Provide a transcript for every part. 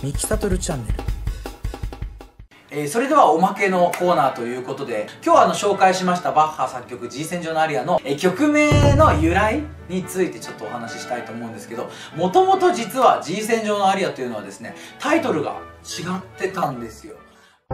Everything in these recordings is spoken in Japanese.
三木悟チャンネル。 それではおまけのコーナーということで、今日は紹介しましたバッハ作曲 G 線上のアリアの曲名の由来についてちょっとお話ししたいと思うんですけど、もともと実は G 線上のアリアというのはですね、タイトルが違ってたんですよ。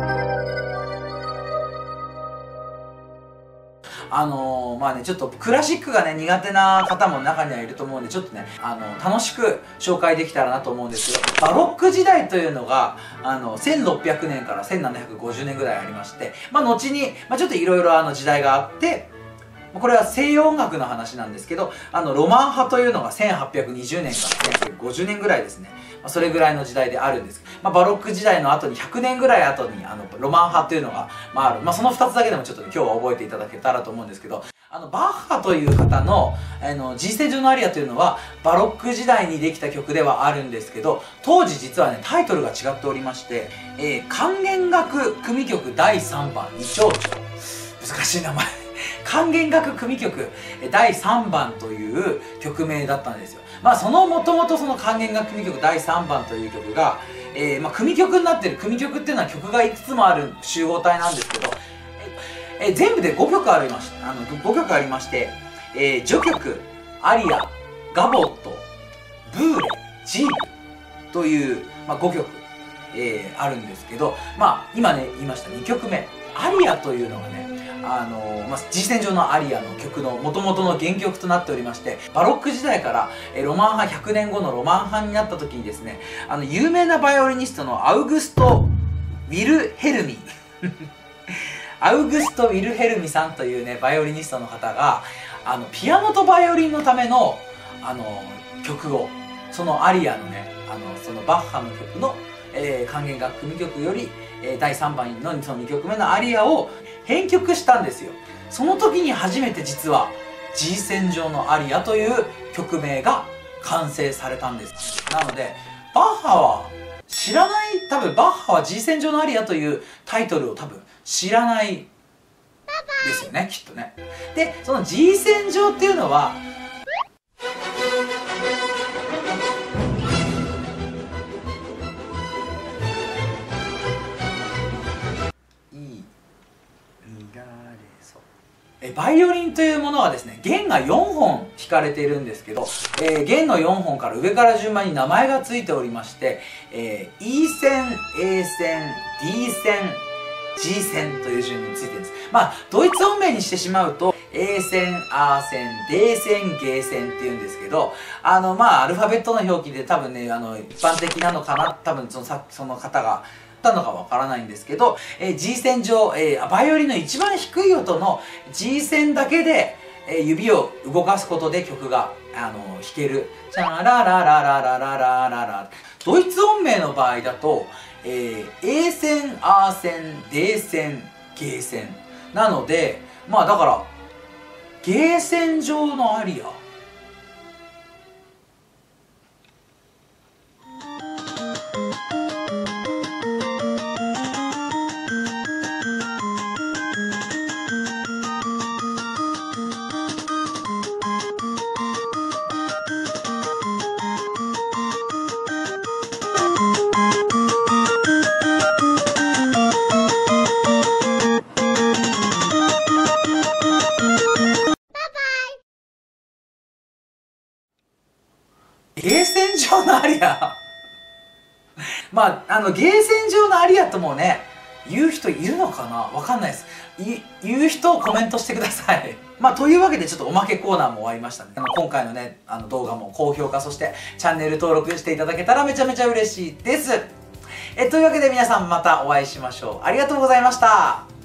まあね、ちょっとクラシックがね、苦手な方も中にはいると思うんで、ちょっとね、楽しく紹介できたらなと思うんですけど、バロック時代というのが、1600年から1750年ぐらいありまして、まあ、後に、まあ、ちょっといろいろ時代があって、これは西洋音楽の話なんですけど、ロマン派というのが1820年から1950年ぐらいですね。それぐらいの時代であるんです。まあ、バロック時代の後に100年ぐらい後にロマン派というのが、ある。まあ、その2つだけでもちょっと、ね、今日は覚えていただけたらと思うんですけど、バッハという方のG 線上のアリアというのはバロック時代にできた曲ではあるんですけど、当時実はねタイトルが違っておりまして、管弦楽組曲第3番二丁調、難しい名前管弦楽組曲第3番という曲名だったんですよ。まあもともとその管弦楽組曲第3番という曲が、まあ、組曲になってる。組曲っていうのは曲がいくつもある集合体なんですけど、全部で5曲ありまして、序曲、アリア、ガボット、ブーレ、ジーブという、まあ、5曲、あるんですけど、まあ、今ね言いました2曲目、アリアというのがね、まあ、G 線上のアリアの曲の元々の原曲となっておりまして、バロック時代から、ロマン派100年後のロマン派になった時にですね、有名なバイオリニストのアウグスト・ウィルヘルミアウグスト・ウィルヘルミさんというねバイオリニストの方がピアノとバイオリンのための曲を、そのアリアのねそのバッハの曲の、管弦楽組曲より、第3番のその2曲目のアリアを編曲したんですよ。その時に初めて実は G 線上のアリアという曲名が完成されたんです。なのでバッハは知らない、多分バッハは G 線上のアリアというタイトルを多分知らないですよね、きっとね。で、その G 線上っていうのは、バイオリンというものはですね、弦が4本弾かれているんですけど、弦の4本から上から順番に名前がついておりまして、E 線、A 線、D 線、G 線という順についてるんです。まあ、ドイツ音名にしてしまうと、A 線、A 線、D 線、G 線っていうんですけど、まあ、アルファベットの表記で多分ね、一般的なのかな、多分その方が、たのかわからないんですけど、G 線上、バイオリンの一番低い音の G 線だけで、指を動かすことで曲が弾ける。チャラララララララララ。ドイツ音名の場合だと、A 線、A 線、D 線、G 線なので、まあだからG 線上のアリア。ゲーセン上のアリアまあ、ゲーセン上のアリアともね、言う人いるのかな、わかんないです。言う人をコメントしてください。まあ、というわけでちょっとおまけコーナーも終わりましたね。今回のね、動画も高評価、そしてチャンネル登録していただけたらめちゃめちゃ嬉しいです。というわけで皆さんまたお会いしましょう。ありがとうございました。